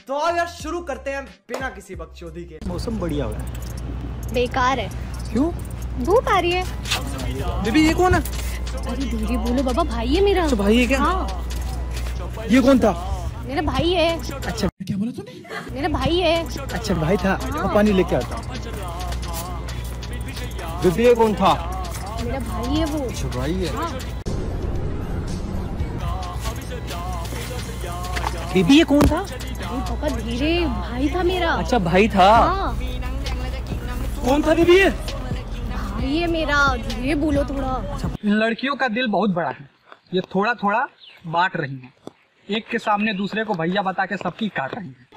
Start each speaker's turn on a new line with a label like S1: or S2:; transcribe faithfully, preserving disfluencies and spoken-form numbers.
S1: तो आओ यार शुरू करते हैं बिना किसी बकचोदी के।
S2: मौसम बढ़िया हो रहा है।
S3: बेकार है।
S2: क्यों?
S3: धूप आ रही है।
S2: बेबी ये कौन है?
S3: अरे धीरे बोलो बाबा, भाई है मेरा।
S2: अच्छा भाई है क्या?
S3: हाँ।
S2: ये कौन था?
S3: मेरा भाई है।
S2: अच्छा क्या बोला तूने?
S3: मेरा भाई है।
S2: अच्छा भाई था।
S3: हाँ।
S2: पानी लेके आता। बेबी ये कौन था?
S3: मेरा भाई है वो।
S2: अच्छा भाई है।
S3: हाँ।
S2: बेबी ये कौन था?
S3: अरे पापा धीरे, भाई था मेरा।
S2: अच्छा भाई था।
S3: हाँ।
S2: कौन था बेबी ये?
S3: भाई है मेरा, धीरे बोलो थोड़ा।
S4: इन लड़कियों का दिल बहुत बड़ा है, ये थोड़ा थोड़ा बांट रही हैं, एक के सामने दूसरे को भैया बता के सबकी काट रही हैं।